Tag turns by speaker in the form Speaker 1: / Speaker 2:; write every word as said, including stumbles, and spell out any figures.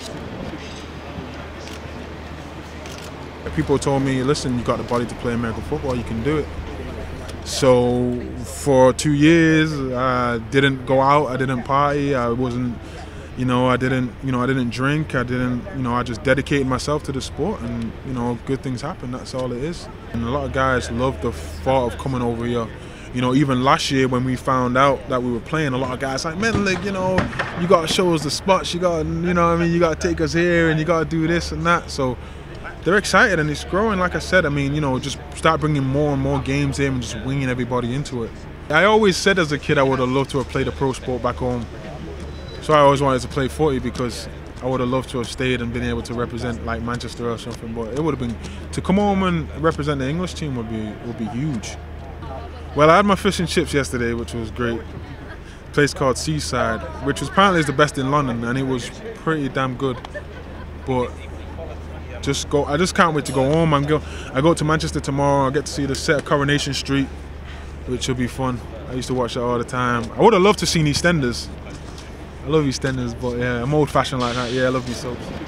Speaker 1: People told me, listen, you got the body to play American football, you can do it. So for two years, I didn't go out, I didn't party, I wasn't, you know, I didn't, you know, I didn't drink, I didn't, you know, I just dedicated myself to the sport, and you know, good things happen. That's all it is. And a lot of guys love the thought of coming over here. You know, even last year when we found out that we were playing, a lot of guys like, Menelik, you know, you got to show us the spots, you got to, you know what I mean, you got to take us here and you got to do this and that. So they're excited and it's growing. Like I said, I mean, you know, just start bringing more and more games in and just winging everybody into it. I always said as a kid I would have loved to have played a pro sport back home. So I always wanted to play footy because I would have loved to have stayed and been able to represent like Manchester or something. But it would have been, to come home and represent the English team would be would be huge. Well, I had my fish and chips yesterday, which was great. A place called Seaside, which was apparently is the best in London, and it was pretty damn good. But just go, I just can't wait to go home. I'm go, I go to Manchester tomorrow. I get to see the set of Coronation Street, which will be fun. I used to watch that all the time. I would have loved to see EastEnders. I love EastEnders, but yeah, I'm old-fashioned like that. Yeah, I love these soaps.